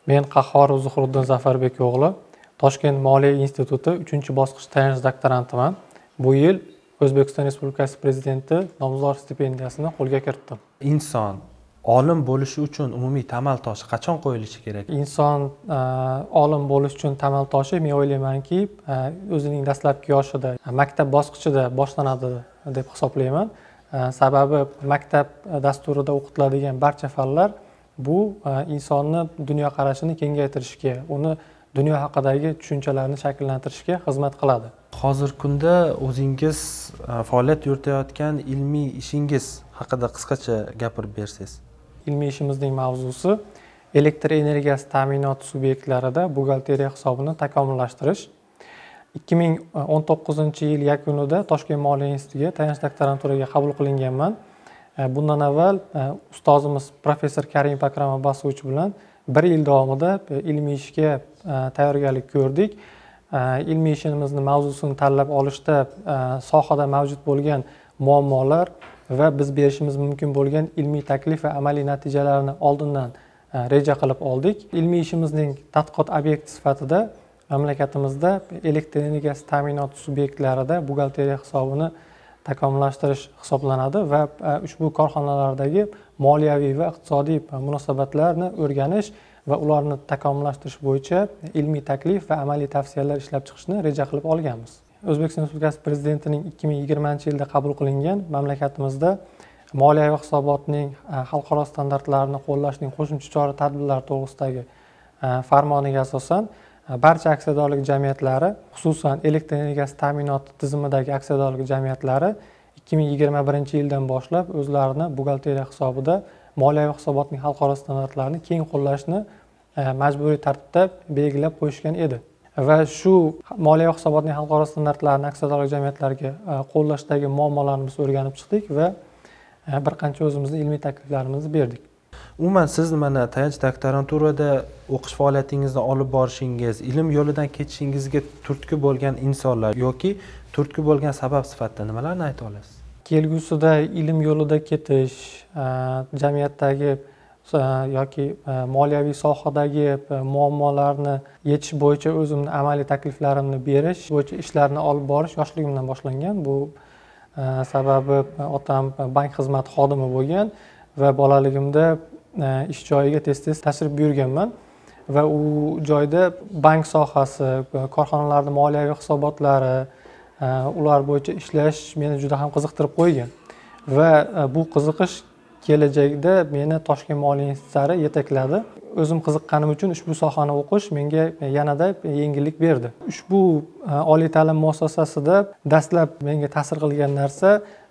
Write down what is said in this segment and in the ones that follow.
Men Qahhorov Zuhriddin Zafarbek o'g'li Toshkent Moliya instituti 3-bosqich tayanch doktorantiman. Bu yil O'zbekiston Respublikasi Prezidenti nomzod stipendiyasini qo'lga kiritdim. Inson olim bo'lishi uchun umumiy tamal toshi qachon qo'yilishi kerak? Inson olim bo'lish uchun tamal toshi men o'ylaymanki, o'zining dastlabki yoshida, maktab bosqichida boshlanadi deb hisoblayman. Sababi maktab dasturida o'qitiladigan barcha fanlar bu insonni dunyoqarashini kengaytirishga, uni dunyo haqidagi tushunchalarni shakllantirishga xizmat qiladi. Hozirgi kunda o'zingiz faoliyat yuritayotgan ilmiy ishingiz haqida qisqacha gapirib bersangiz. Ilmiy ishimizning mavzusi elektr energiyasi ta'minoti subyektlarida buxgalteriya hisobini takomillashtirish. 2019-yil yakunida Toshkent Moliya institutiga tayanch doktoranturaga qabul qilinganman. Bundan avval ustozimiz professor Karim Akram Abbasovich bilan 1 yil davomida ilmiy ishga tayyorgarlik ko'rdik. Ilmiy ishimizni mavzusini tanlab olishda sohada mavjud bo'lgan muammolar va biz berishimiz mumkin bo'lgan ilmiy taklif va amaliy natijalarni oldindan reja qilib oldik. Ilmiy ishimizning tadqiqot obyekti sifatida mamlakatimizda elektr energiyasi ta'minoti subyektlarida buxgalteriya hisobini takomillashtirish hisoblanadi va ushbu korxonalardagi moliyaviy va iqtisodiy munosabatlarni o'rganish va ularni takomillashtirish bo'yicha ilmiy taklif va amaliy tavsiyalar ishlab chiqishni reja qilib olganmiz. O'zbekiston Respublikasi Prezidentining 2020-yilda qabul qilingan mamlakatimizda moliyaviy hisobotning xalqaro standartlarini qo'llashning qo'shimcha chora-tadbirlar to'g'risidagi farmoniga asosan barcha aksiyadorlik jamiyatlari, xususan elektr energiyasi ta'minoti tizimidagi aksiyadorlik jamiyatlari 2021-yildan boshlab o'zlarini buxgalteriya hisobida moliyaviy hisobotning xalqaro standartlarini keng qo'llashni majburiy tartibda belgilab qo'yishgan edi. Va shu moliyaviy hisobotning xalqaro standartlarini aksiyadorlik jamiyatlariga qo'llashdagi muammolarni biz o'rganib chiqdik va bir qancha o'zimizning ilmiy takliflarimizni berdik. Umuman siz mana tayanch doktoranturada o'qish faoliyatingizni olib borishingiz, ilm yo'lidan ketishingizga turtki bo'lgan insonlar yoki turtki bo'lgan sabab sifatida nimalarni ayta olasiz? Kelgusida ilm yo'lida ketish, jamiyatdagi yoki moliyaviy sohadagi muammolarni yechish bo'yicha o'zimning amaliy takliflarimni berish bo'yicha ishlarni olib borish yoshligimdan boshlangan. Bu sababi otam bank xizmati xodimi bo'lgan va bolaligimda ish joyiga tez-tez tashrif buyurganman va u joyda bank sohasi, korxonalarning moliyaviy hisobotlari, ular bo'yicha ishlash meni juda ham qiziqtirib qo'ygan va bu qiziqish kelajakda meni Toshkent Moliya instituti yetakladi. O'zim qiziqqanim uchun ushbu sohani o'qish menga yanada yengillik berdi. Ushbu oliy ta'lim muassasasida dastlab menga ta'sir qilgan narsa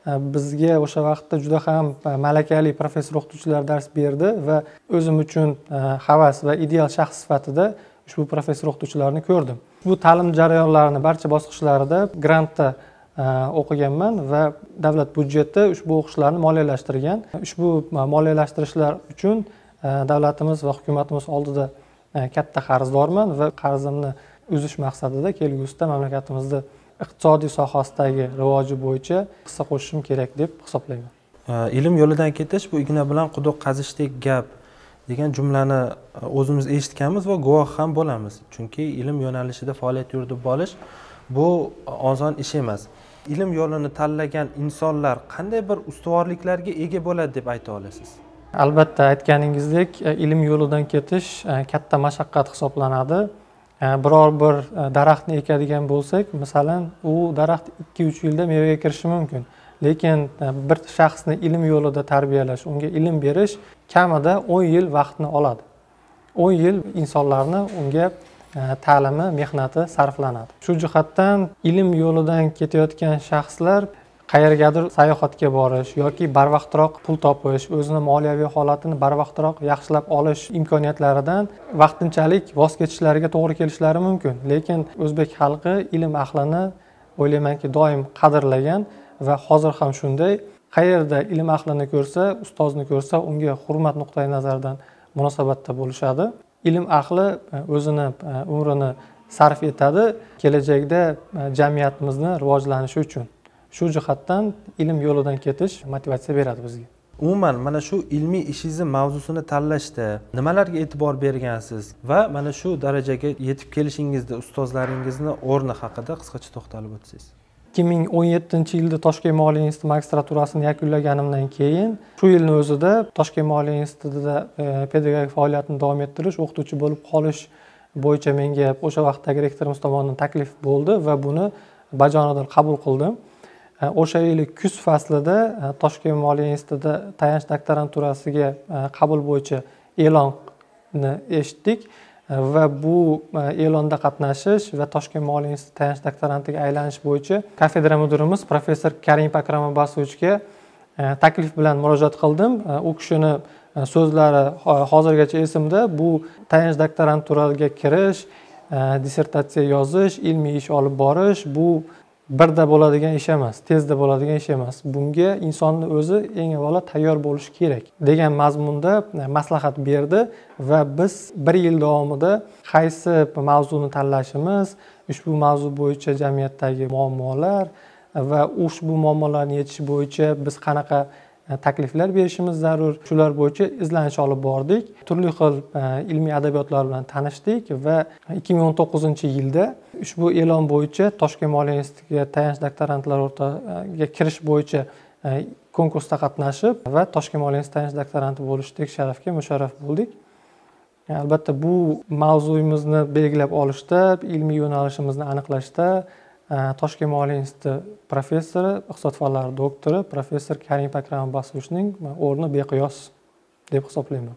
bizga o'sha vaqtda juda ham malakali professor o'qituvchilar dars berdi va o'zim uchun havas va ideal shaxs sifatida ushbu professor o'qituvchilarni ko'rdim. Bu ta'lim jarayonlarini barcha bosqichlarida grantda o'qiganman va davlat budjeti ushbu o'qishlarni moliyalashtirgan. Ushbu moliyalashtirishlar uchun davlatimiz va hukumatimiz oldida katta qarzdorman va qarzimni uzish maqsadida kelgusida mamlakatimizda iqtisodiy sohasidagi rivoji bo'yicha hissa qo'shishim kerak deb hisoblayman. Ilm yo'lidan ketish bu igna bilan quduq qazishdek gap degan jumlani o'zimiz eshitganmiz va guvoh ham bo'lamiz. Chunki ilm yo'nalishida faoliyat yuritib borish bu oson ish emas. Ilm yo'lini tanlagan insonlar qanday bir ustuvorliklarga ega bo'ladi deb ayta olasiz? Albatta, aytganingizdek, ilm yo'lidan ketish katta mashaqqat hisoblanadi. Biror bir daraxtni ekadigan bo'lsak, masalan, u daraxt 2-3 yilda mevaga kirishi mumkin. Lekin bir shaxsni ilm yo'lida tarbiyalash, unga ilm berish kamida 10 yil vaqtni oladi. 10 yil insonlarni unga ta'limi, mehnati sarflanadi. Shu jihatdan ilm yo'lidan ketayotgan shaxslar qayergadir sayohatga borish yoki barvaqtroq pul topish, o'zini moliyaviy holatini barvaqtroq yaxshilab olish imkoniyatlaridan vaqtinchalik voz kechishlariga to'g'ri kelishlari mumkin. Lekin o'zbek xalqi ilm ahlini o'ylaymanki doim qadrlagan va hozir ham shunday. Qayerda ilm ahlini ko'rsa, ustozni ko'rsa, unga hurmat nuqtai nazaridan munosabatda bo'lishadi. Ilm ahli o'zini umrini sarf etadi kelajakda jamiyatimizni rivojlanishi uchun. Shu jihatdan ilm yo'lidan ketish motivatsiya beradi bizga. umuman mana shu ilmiy ishingizni mavzusini tanlashda nimalarga e'tibor bergansiz va mana shu darajaga yetib kelishingizda ustozlaringizni o'rni haqida qisqacha to'xtalib o'tsangiz. 2017-yilda Toshkent moliya instituti magistraturasini yakunlaganimdan keyin shu yilning o'zida Toshkent moliya institutida pedagogik faoliyatni davom ettirish, o'qituvchi bo'lib qolish bo'yicha menga o'sha vaqtdagi rektorimiz tomonidan taklif bo'ldi va buni bajonidil qabul qildim. O'sha yili kuz faslida Toshkent moliya institutida tayanch doktoranturasiga qabul bo'yicha e'lonni eshitdik va bu e'londa qatnashish va Toshkent moliya instituti tayanch doktorantiga aylanish bo'yicha kafedra mudirimiz professor Karimov Akram Abbasovichga taklif bilan murojaat qildim. U kishini so'zlari hozirgacha esimda. Bu tayanch doktoranturaga kirish, dissertatsiya yozish, ilmiy ish olib borish bu birda bo'ladigan ish emas, tezda bo'ladigan ish emas. Bunga insonni o'zi eng avvalo tayyor bo'lishi kerak degan mazmunda maslahat berdi va biz 1 yil davomida qaysi mavzuni tanlashimiz, ushbu mavzu bo'yicha jamiyatdagi muammolar va ushbu muammolarni yechish bo'yicha biz qanaqa takliflar berishimiz zarur, shular bo'yicha izlanish olib bordik. Turli xil ilmiy adabiyotlar bilan tanishdik va 2019-yilda ushbu e'lon bo'yicha Toshkent moliya institutiga tayanch doktorantlar o'rtaga kirish bo'yicha konkursda qatnashib va Toshkent moliya instituti tayanch doktoranti bo'lishdek sharafga musharraf bo'ldik. Albatta bu mavzuyimizni belgilab olishda, ilmiy yo'nalishimizni aniqlashda Toshkent moliya instituti professori, iqtisod fanlari doktori professor Karimov Akram Abbasovichning o'rni beqiyos deb hisoblayman.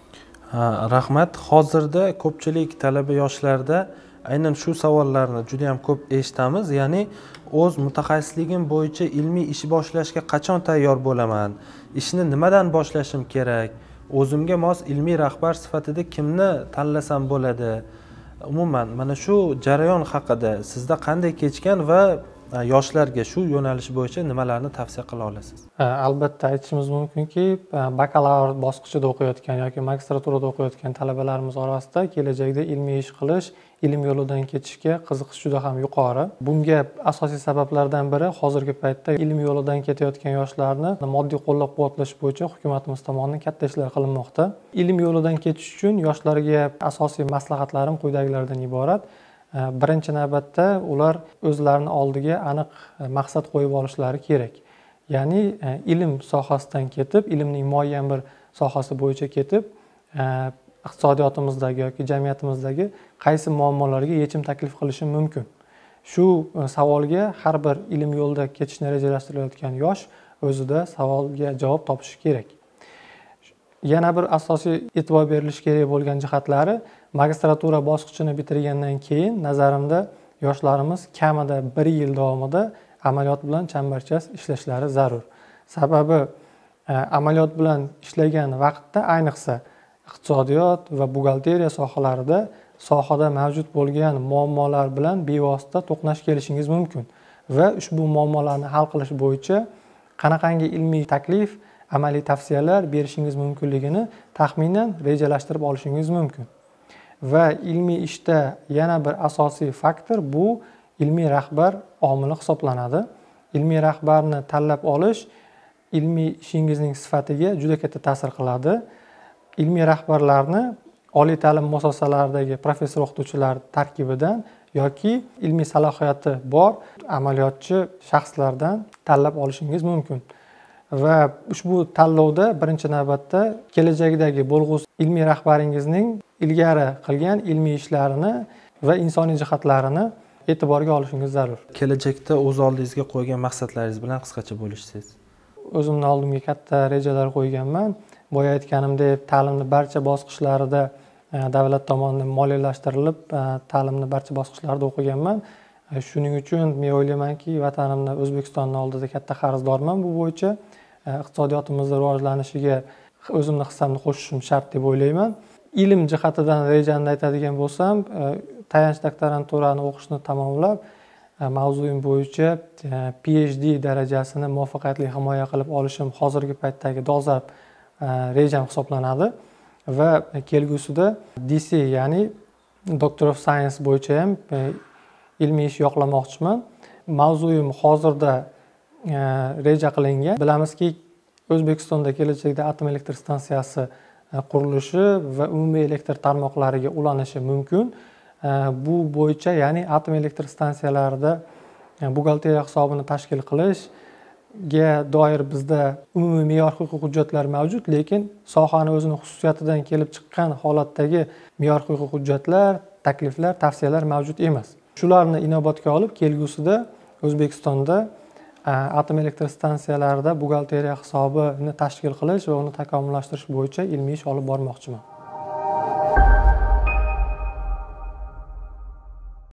Rahmat. Hozirda ko'pchilik talaba yoshlarda aynan shu savollarni juda ham ko'p eshitamiz. Ya'ni o'z mutaxassisligim bo'yicha ilmiy ish boshlashga qachon tayyor bo'laman? Ishni nimadan boshlashim kerak? O'zimga mos ilmiy rahbar sifatida kimni tanlasam bo'ladi? Umuman mana shu jarayon haqida sizda qanday kechgan va yoshlarga shu yo'nalish bo'yicha nimalarni tavsiya qila olasiz? Albatta aytishimiz mumkinki, bakalavr bosqichida o'qiyotgan yoki magistraturada o'qiyotgan talabalarimiz orasida kelajakda ilmiy ish qilish, ilm yo'lidan ketishga qiziqish juda ham yuqori. Bunga asosiy sabablardan biri hozirgi paytda ilm yo'lidan ketayotgan yoshlarni moddiy qo'llab-quvvatlash bo'yicha hukumatimiz tomonidan katta ishlar qilinmoqda. Ilm yo'lidan ketish uchun yoshlarga asosiy maslahatlarim quyidagilardan iborat. Birinchi navbatda ular o'zlarini oldiga aniq maqsad qo'yib olishlari kerak. Ya'ni ilm sohasidan ketib, ilmning muayyan bir sohasi bo'yicha ketib, iqtisodiyotimizdagi yoki jamiyatimizdagi qaysi muammolarga yechim taklif qilishim mumkin. Shu savolga har bir ilm yo'lida ketishni rejalashtirayotgan yosh o'zida savolga javob topishi kerak. Yana bir asosiy e'tibor berilishi kerak bo'lgan jihatlari magistratura bosqichini bitirgandan keyin nazarimda yoshlarimiz kamida 1 yil davomida amaliyot bilan chambarchas ishlashlari zarur. Sababi amaliyot bilan ishlagan vaqtda ayniqsa iqtisodiyot va buxgalteriya sohalarida sohada mavjud bo'lgan muammolar bilan bevosita to'qnash kelishingiz mumkin va ushbu muammolarni hal qilish bo'yicha qanaqangi ilmiy taklif, amaliy tavsiyalar berishingiz mumkinligini taxminan rejalashtirib olishingiz mumkin. Va ilmiy ishda yana bir asosiy faktor bu ilmiy rahbar omili hisoblanadi. Ilmiy rahbarni tanlab olish ilmiy ishingizning sifatiga juda katta ta'sir qiladi. Ilmiy rahbarlarni oliy ta'lim muassasalaridagi professor o'qituvchilar tarkibidan yoki ilmiy salohiyati bor amaliyotchi shaxslardan tanlab olishingiz mumkin. Va ushbu tanlovda birinchi navbatda kelajakdagi bo'lg'usi ilmiy rahbaringizning ilgari qilgan ilmiy ishlarini va insoniy jihatlarini e'tiborga olishingiz zarur. Kelajakda o'z oldingizga qo'ygan maqsadlaringiz bilan qisqacha bo'lishsiz. O'zimni oldimga katta rejalar qo'yganman. Boya aytganimdek, ta'limni barcha bosqichlarida davlat tomonidan moliyalashtirilib, ta'limni barcha bosqichlarida o'qiganman. Shuning uchun men o'ylaymanki, vatanimni, O'zbekistonni oldida katta qarzdorman bu bo'yicha. Iqtisodiyotimizni rivojlanishiga o'zimni hissamni qo'shishim shart deb o'ylayman. Ilm jihatidan rejamni aytadigan bo'lsam, tayanch doktoranturani o'qishni tamomlab, mavzuyim bo'yicha PhD darajasini muvaffaqiyatli himoya qilib olishim hozirgi paytdagi dolzarb rejam hisoblanadi va kelgusida DC, ya'ni Doctor of Science bo'yicha ham ilmiy ish yoqlamoqchiman. Mavzuyim hozirda reja qilingan. Bilamizki, O'zbekistonda kelajakda atom elektr stansiyasi qurilishi va umumiy elektr tarmoqlariga ulanishi mumkin. Bu bo'yicha, ya'ni atom elektr stansiyalarida buxgalteriya hisobini tashkil qilishga doir bizda umumiy me'yor huquqiy hujjatlar mavjud, lekin sohani o'zini xususiyatidan kelib chiqqan holatdagi me'yor huquqiy hujjatlar, takliflar, tavsiyalar mavjud emas. Shularni inobatga olib, kelgusida O'zbekistonda atom elektr stansiyalarida buxgalteriya hisobini tashkil qilish va uni takomillashtirish bo'yicha ilmiy ish olib bormoqchiman.